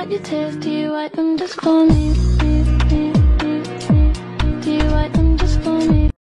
Wipe your tears, do you wipe them just for me?